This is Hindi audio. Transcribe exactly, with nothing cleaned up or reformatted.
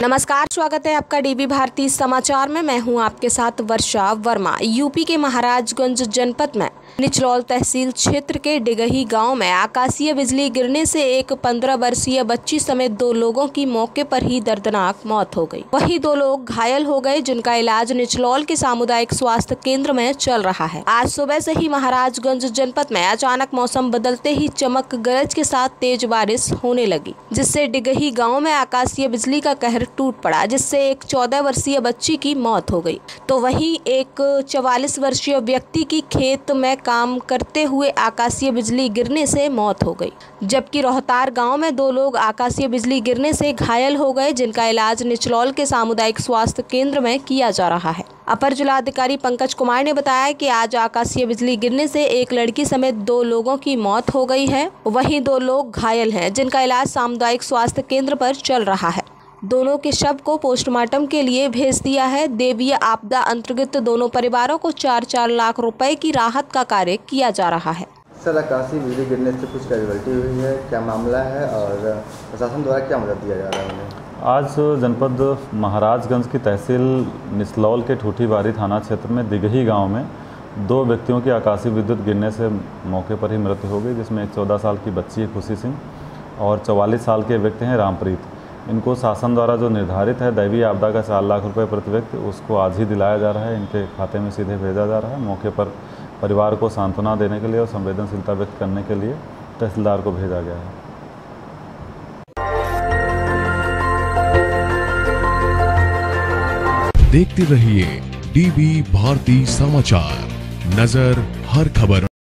नमस्कार, स्वागत है आपका डीबी भारती समाचार में। मैं हूं आपके साथ वर्षा वर्मा। यूपी के महाराजगंज जनपद में निचलौल तहसील क्षेत्र के डिगही गांव में आकाशीय बिजली गिरने से एक पंद्रह वर्षीय बच्ची समेत दो लोगों की मौके पर ही दर्दनाक मौत हो गई। वहीं दो लोग घायल हो गए, जिनका इलाज निचलौल के सामुदायिक स्वास्थ्य केंद्र में चल रहा है। आज सुबह से ही महाराजगंज जनपद में अचानक मौसम बदलते ही चमक गरज के साथ तेज बारिश होने लगी, जिससे डिगही गाँव में आकाशीय बिजली का कहर टूट पड़ा, जिससे एक चौदह वर्षीय बच्ची की मौत हो गई। तो वहीं एक चवालीस वर्षीय व्यक्ति की खेत में काम करते हुए आकाशीय बिजली गिरने से मौत हो गई, जबकि रोहतार गांव में दो लोग आकाशीय बिजली गिरने से घायल हो गए, जिनका इलाज निचलौल के सामुदायिक स्वास्थ्य केंद्र में किया जा रहा है। अपर जिलाधिकारी पंकज कुमार ने बताया कि आज आकाशीय बिजली गिरने से एक लड़की समेत दो लोगों की मौत हो गई है, वहीं दो लोग घायल हैं, जिनका इलाज सामुदायिक स्वास्थ्य केंद्र पर चल रहा है। दोनों के शव को पोस्टमार्टम के लिए भेज दिया है। देवीय आपदा अंतर्गत दोनों परिवारों को चार चार लाख रुपए की राहत का कार्य किया जा रहा है। सर, आकाशीय बिजली गिरने से कुछ कैजुअल्टी हुई है, क्या मामला है और प्रशासन द्वारा क्या मदद दिया जा रहा है उन्हें? आज जनपद महाराजगंज की तहसील निचलौल के ठूठीबारी थाना क्षेत्र में दिगही गांव में दो व्यक्तियों की आकाशीय विद्युत गिरने से मौके पर ही मृत्यु हो गई, जिसमें एक चौदह साल की बच्ची है खुशी सिंह और चौवालीस साल के व्यक्ति हैं रामप्रीत। इनको शासन द्वारा जो निर्धारित है दैवीय आपदा का चार लाख रुपए प्रति व्यक्ति, उसको आज ही दिलाया जा रहा है। इनके खाते में सीधे भेजा जा रहा है। मौके पर परिवार को सांत्वना देने के लिए और संवेदनशीलता व्यक्त करने के लिए तहसीलदार को भेजा गया है। देखते रहिए डीबी भारती समाचार, नजर हर खबर।